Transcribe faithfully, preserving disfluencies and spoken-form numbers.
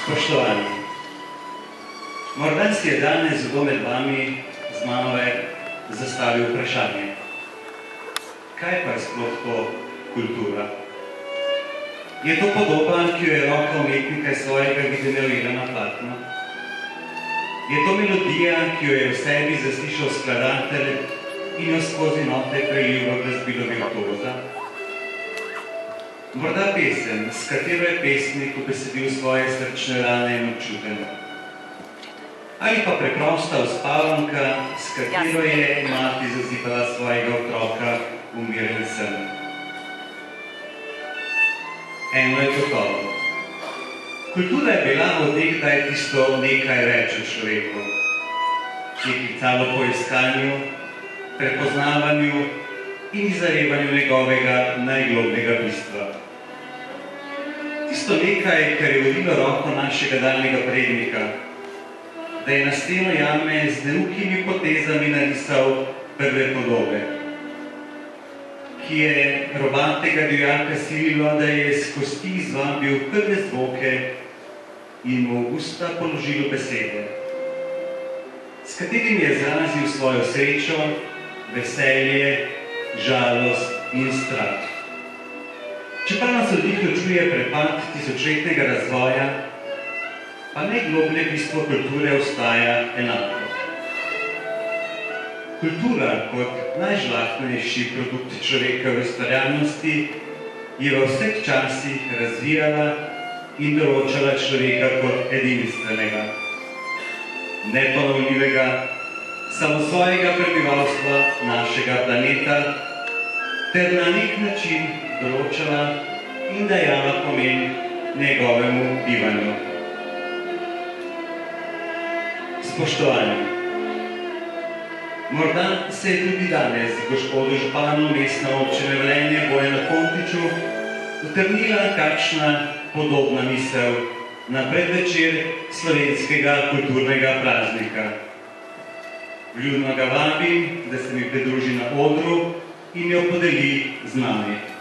Spoštovani, morda si je danes kdo med vami z manove zastavil vprašanje. Kaj pa je sploh to kultura? Je to podoba, ki jo je roka umetnika iz svojega videonovela na platno? Je to melodija, ki jo je v sebi zaslišal skladatelj in jo skozi note prelil v glasbilo virtuoza? Morda pesem, s katero je pesnik ubesedil svoje srčne rane in občuten. Ali pa preprosta uspavanka, s katero je mati zazibala svojega otroka v miren sen. Eno je gotovo. Kultura je bila od nekdaj tisto nekaj več v človeku, ki je klicalo po iskanju, prepoznavanju in zarevanju njegovega najglobnega bistva. Tisto nekaj, kar je vodilo roko našega daljnega prednika, da je na steno jame z neukimi potezami narisal prve podobe, ki je robatega divjaka sililo, da je iz kosti izvabil prve zvoke in mu v usta položilo besede, s katerimi je izrazil svojo srečo, veselje, žalost in strah. Čeprav nas od njih ločuje prepad tisočletnega razvoja, pa najgloblje bistvo kulture ostaja enako. Kultura kot najžlahtnejši produkt človekove ustvarjalnosti je v vseh časih razvijala in določala človeka kot edinstvenega, neponovljivega, samosvojega prebivalstva našega planeta ter na nek način določala in dajala pomen njegovemu bivanju. Spoštovani, morda se je tudi danes gospodu županu mestne občine Velenje Bojanu Kontiču utrnila kakšna podobna misel na predvečer slovenskega kulturnega praznika. Vljudno ga vabim, da se mi pridruži na odru in jo podeli z nami.